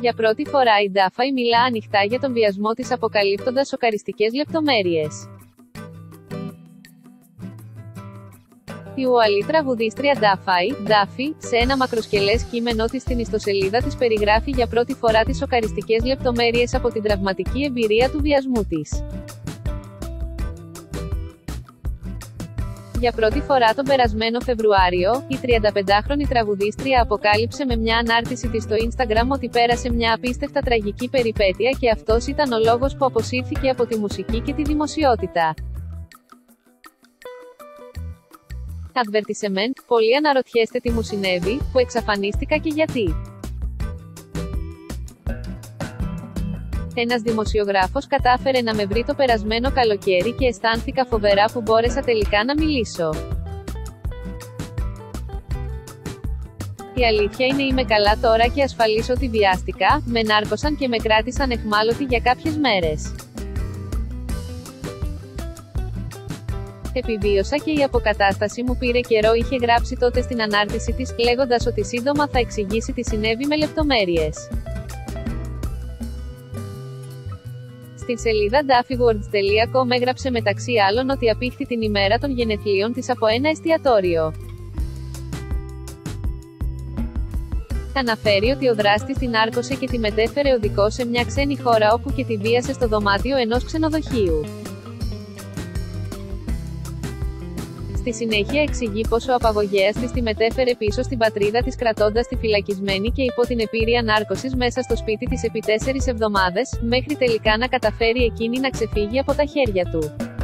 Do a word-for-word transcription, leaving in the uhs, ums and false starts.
Για πρώτη φορά η Ντάφαϊ μιλά ανοιχτά για τον βιασμό της, αποκαλύπτοντας σοκαριστικές λεπτομέρειες. Η ουαλή τραγουδίστρια Ντάφαϊ, Ντάφι, σε ένα μακροσκελές κείμενό της στην ιστοσελίδα της περιγράφει για πρώτη φορά τις σοκαριστικές λεπτομέρειες από την τραυματική εμπειρία του βιασμού της. Για πρώτη φορά τον περασμένο Φεβρουάριο, η τριανταπεντάχρονη τραγουδίστρια αποκάλυψε με μια ανάρτηση της στο Instagram ότι πέρασε μια απίστευτα τραγική περιπέτεια και αυτός ήταν ο λόγος που αποσύρθηκε από τη μουσική και τη δημοσιότητα. Advertisement, πολλοί αναρωτιέστε τι μου συνέβη, που εξαφανίστηκα και γιατί. Ένας δημοσιογράφος κατάφερε να με βρει το περασμένο καλοκαίρι και αισθάνθηκα φοβερά που μπόρεσα τελικά να μιλήσω. Η αλήθεια είναι είμαι καλά τώρα και ασφαλής ότι βιάστηκα, με νάρκωσαν και με κράτησαν αιχμάλωτη για κάποιες μέρες. Επιβίωσα και η αποκατάσταση μου πήρε καιρό, είχε γράψει τότε στην ανάρτηση της, λέγοντας ότι σύντομα θα εξηγήσει τι συνέβη με λεπτομέρειες. Στην σελίδα daffy words τελεία com έγραψε μεταξύ άλλων ότι απήχθη την ημέρα των γενεθλίων της από ένα εστιατόριο. Αναφέρει ότι ο δράστης την άρκωσε και τη μετέφερε οδικό σε μια ξένη χώρα όπου και τη βίασε στο δωμάτιο ενός ξενοδοχείου. Στη συνέχεια εξηγεί πως ο απαγωγέας της τη μετέφερε πίσω στην πατρίδα της κρατώντας τη φυλακισμένη και υπό την επίρρεια νάρκωσης μέσα στο σπίτι της επί τέσσερις εβδομάδες, μέχρι τελικά να καταφέρει εκείνη να ξεφύγει από τα χέρια του.